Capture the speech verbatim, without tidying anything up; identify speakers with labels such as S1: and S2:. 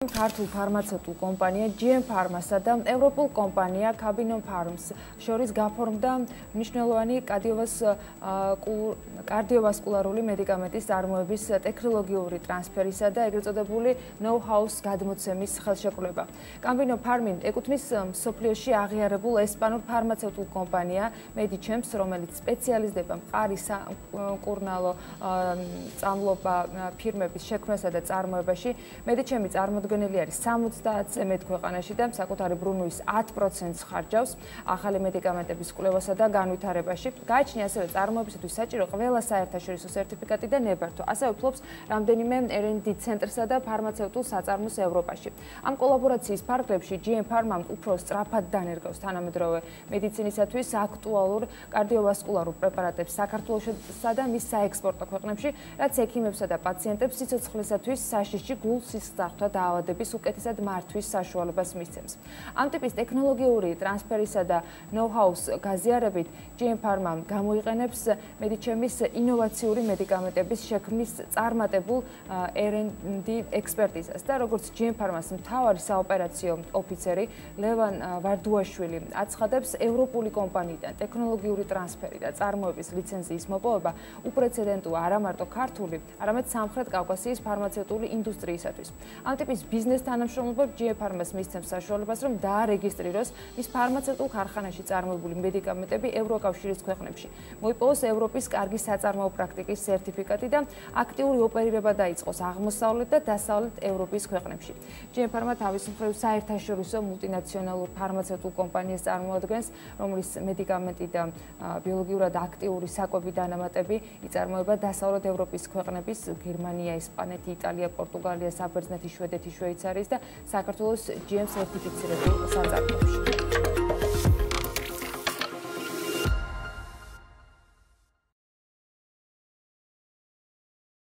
S1: ქართულ ფარმაცევტულ კომპანია ჯი ემ Pharma-სა და ევროპულ კომპანია Cabinon Pharms შორის გაფორმდა მნიშვნელოვანი კარდიოვასკულარული მედიკამენტის წარმოების ტექნოლოგიური ტრანსფერისა და ეგრეთ წოდებული know-how-ს გადმოცემის ხელშეკრულება. Cabinon Pharma ეკუთვნის მსოფლიოში აღიარებულ ესპანურ ფარმაცევტულ კომპანია Medichems, რომელიც სპეციალიზდება მყარი საკურნალო წამლობა ფირმების შექმნასა და წარმოებაში. Medichems წარმოდგენილი არის სამოცდაათზე მეტ ქვეყანაში და საკუთარი ბრუნვის ათ პროცენტს ხარჯავს ახალი მედიკამენტების კვლევასა და განვითარებაში. გააჩნია ასევე წარმოებისათვის საჭირო ყველა საერთაშორისო სერტიფიკატი და ნებართვა. ასევე ფლობს რამდენიმე არ ენდ დი ცენტრსა და ფარმაცევტულ საწარმოს ევროპაში. ამ კოლაბორაციის ფარგლებში ჯი ემ Pharma უფრო სწრაფად დანერგავს თანამედროვე მედიცინისათვის აქტუალურ კარდიოვასკულარულ პრეპარატებს საქართველოსა და მის საექსპორტო ქვეყნებში, რაც ექიმებსა და პაციენტებს სიცოცხლისათვის საშიში გულ-სისხლძარღვთა დაავადების უკეთესად მართვის საშუალებას მისცემს. ამ ტიპის ტექნოლოგიური ტრანსფერისა და know-how-ს გაზიარებით ჯი ემ Pharma გამოიყენებს Medichems ინოვაციური მედიკამენტების შექმნის წარმატებულ არ ენდ დი ექსპერტიზას და როგორც ჯი ემ Pharma-ს მთავარი საოპერაციო ოფიცერი ლევან ვარდუაშვილი აცხადებს, ევროპული კომპანიიდან ტექნოლოგიური ტრანსფერი და წარმოების ლიცენზიის მოპოვება უპრეცედენტოა არა მარტო ქართული, არამედ სამხრეთ კავკასიის ფარმაცევტული ინდუსტრიისათვის. ამ ტიპის ბიზნეს თანამშრომლობამ ჯი ემ Pharma-ს მისცემს საშუალებას, რომ დაარეგისტრიროს მის ფარმაცევტულ ქარხანაში წარმოებული მედიკამენტები ევროკავშირის ქვეყნებში. მოიპოვოს ევროპის კარგი საწარმოო პრაქტიკის სერტიფიკატი და აქტიური ოპერირება დაიწყოს აღმოსავლეთ და დასავლეთ ევროპის ქვეყნებში. ჯი ემ Pharma თავის მხრივ საერთაშორისო მულტინაციონალურ ფარმაცევტულ კომპანიას წარმოადგენს, რომლის მედიკამენტი და ბიოლოგიურად აქტიური საკვები დანამატები იწარმოება დასავლეთ ევროპის ქვეყნების გერმანია, ესპანეთი, იტალია, პორტუგალია, საბერძნეთი, შვედეთი, შვეიცარიის და საქართველოს ჯი ემ სერტიფიცირებულ საწარმოებში.